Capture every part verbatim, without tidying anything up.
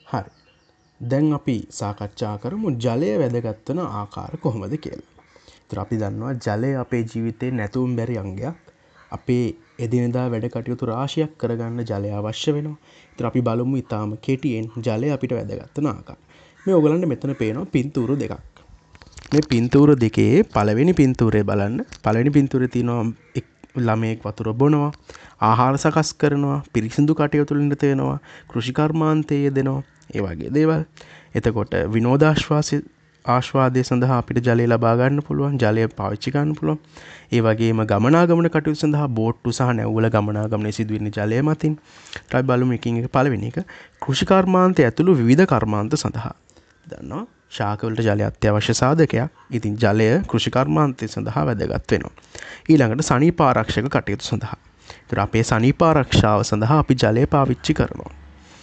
හරි. දැන් අපි සාකච්ඡා කරමු ජලය වැදගත් වෙන ආකාර කොහොමද කියලා. ඒතර අපි දන්නවා ජලය අපේ ජීවිතේ නැතුම් බැරි අංගයක්. අපේ එදිනෙදා වැඩ කටයුතු රාශියක් කරගන්න ජලය අවශ්‍ය වෙනවා. ඒතර අපි බලමු ඊටාම කෙටියෙන් ජලය අපිට වැදගත් වෙන ආකාර. මේ ඔයගලන්ට මෙතන පේනවා පින්තූර දෙකක්. මේ පින්තූර දෙකේ පළවෙනි පින්තූරය බලන්න. පළවෙනි පින්තූරේ තියෙනවා ළමයෙක් වතුර බොනවා, ආහාර සකස් කරනවා, පිරිසිදු කටයුතු වලින් තේනවා, කෘෂි කර්මාන්තයේ යෙදෙනවා. ඒ වගේ දේවල්. එතකොට විනෝදාශ්වාසය ආශ්වාදය සඳහා අපිට ජලය ලබා ගන්න පුළුවන්. ජලය පාවිච්චි ගන්න පුළුවන්. ඒ වගේම ගමනාගමන කටයුතු සඳහා බෝට්ටු සහ නැව්වල ගමනාගමනයේ සිදුවෙන ජලය මතින්. ඊට බලමු එකින් එක පළවෙනි එක කෘෂි කර්මාන්තය ඇතුළු විවිධ කර්මාන්ත සඳහා. දන්නවා ශාක වලට ජලය අත්‍යවශ්‍ය සාධකයක්. ඉතින් ජලය කෘෂි කර්මාන්තය සඳහා වැදගත් වෙනවා. ඊළඟට සනීප ආරක්ෂක කටයුතු සඳහා. ඒතර අපේ සනීප ආරක්ෂාව සඳහා අපි ජලය පාවිච්චි කරනවා.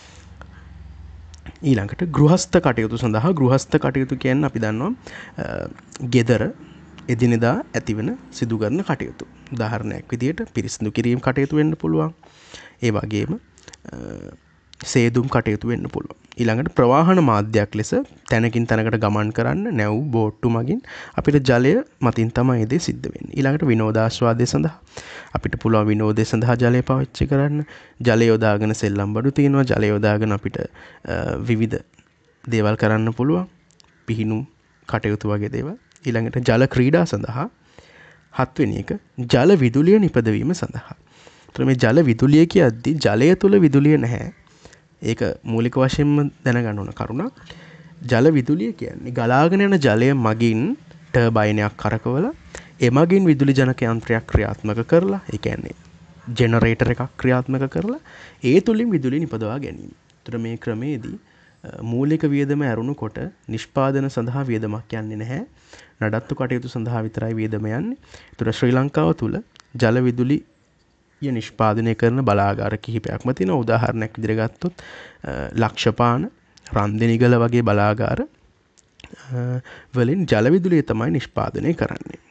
ඊළඟට ගෘහස්ත කටයුතු සඳහා ගෘහස්ත කටයුතු කියන්නේ අපි දන්නවා ගෙදර එදිනෙදා ඇතිවන සිදු කරන කටයුතු. උදාහරණයක් විදිහට පිරිසිදු කිරීම කටයුතු වෙන්න පුළුවන්. ඒ වගේම සේදුම් කටයුතු වෙන්න පුළුවන්. ඊළඟට ප්‍රවාහන මාධ්‍යයක් ලෙස තැනකින් තැනකට ගමන් කරන්න නැව් බෝට්ටු මගින් අපිට ජලය මතින් තමයි ඒ දේ සිද්ධ වෙන්නේ. ඊළඟට විනෝදාස්වාදය සඳහා අපිට පුළුවන් විනෝදය සඳහා ජලය පාවිච්චි කරන්න. ජලය යොදාගෙන සෙල්ලම් බඩු තියෙනවා. ජලය යොදාගෙන අපිට විවිධ දේවල් කරන්න පුළුවන්. පිහිනුම් කටයුතු වගේ දේවල්. ඊළඟට ජල ක්‍රීඩා සඳහා හත්වෙනි එක ජල විදුලිය නිපදවීම සඳහා. ඒතර මේ ජල විදුලිය කියද්දි ජලය තුල විදුලිය නැහැ. ඒක මූලික වශයෙන්ම දැනගන්න ඕන කරුණක්. ජල විදුලිය කියන්නේ ගලාගෙන යන ජලය මගින් ටර්බයිනයක් කරකවලා එමගින් විදුලි ජනක යන්ත්‍රයක් ක්‍රියාත්මක කරලා, ඒ කියන්නේ ජෙනරේටර් එකක් ක්‍රියාත්මක කරලා ඒ තුලින් විදුලිය නිපදවා ගැනීම. ඒතර මේ ක්‍රමයේදී මූලික වියදම ඇරුණු කොට නිෂ්පාදන සඳහා වියදමක් යන්නේ නැහැ. නඩත්තු කටයුතු සඳහා විතරයි වියදම යන්නේ. ඒතර ශ්‍රී ලංකාව තුල ජල විදුලි ය නිෂ්පාදනය කරන බලාගාර කිහිපයක්ම තියෙනවා. උදාහරණයක් විදිහට ගත්තොත් ලක්ෂපාන, රන්දෙනිගල වගේ බලාගාර වලින් ජල විදුලිය තමයි නිෂ්පාදනය කරන්නේ.